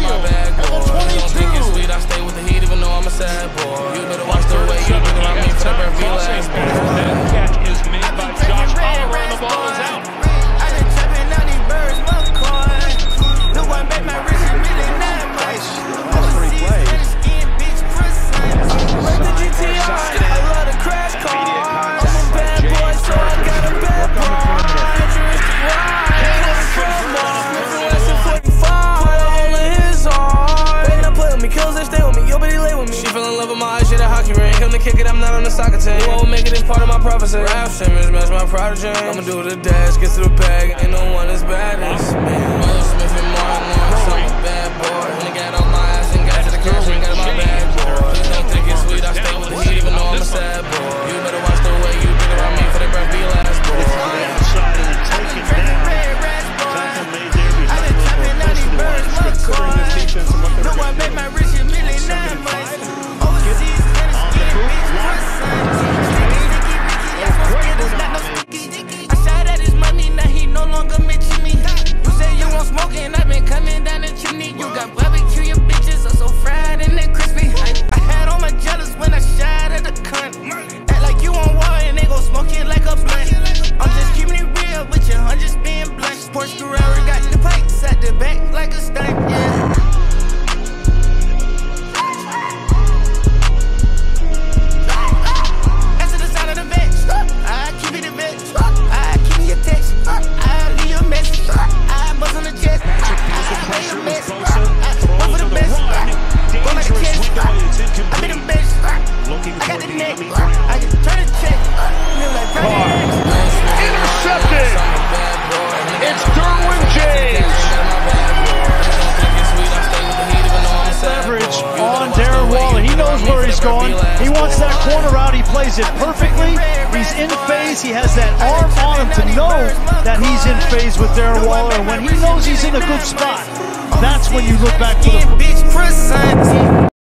my bag, boy. You don't think it's sweet, I stay with the heat even though I'm a sad boy. You better watch the way you look around me for that bird relax, boy. That catch is made by Josh Oliver and the ball is out. I've been trapping out these birds, McCoy. The one bet my wrist is really not much. Overseas, skin, bitch, croissant. Like the GTI, I love the crash car. I'm a bad boy, so I got a bad boy. Kick it, I'm not on the soccer team. You won't make it, it's part of my prophecy. Rap Simmons, match my prodigy. I'ma do the dash, get to the bag, ain't no one as bad as me. Will Smith and Martin Lawrence, I'm a bad boy. When I got on my ass and got to the cash and got my bag, boy. You don't think it's sweet, I stay with the heat even though I'm a sad boy. You better watch the way you think around me for the breath be last, boy. Outside and taken down. Tackle made there behind the personal lines, considering this defense and what they're no one made my rich a million nine months. Overseas, I shot at his money, now he no longer mention me. You say you want smoking, I've been coming down the chimney. You got barbecue, your bitches are so fried and they crispy. I had all my jealous when I shot at the cunt. Act like you on war and they gon' smoke it like a blunt. I'm just keeping it real, but your hundreds being blunt. Porsche Carrera got the pikes at the back like a stunt, yeah. Intercepted! It's Derwin James! Leverage on Darren Waller. He knows where he's going. He wants that corner out. He plays it perfectly. He's in phase. He has that arm on him to know that he's in phase with Darren Waller. And when he knows he's in a good spot, that's when you look back to the...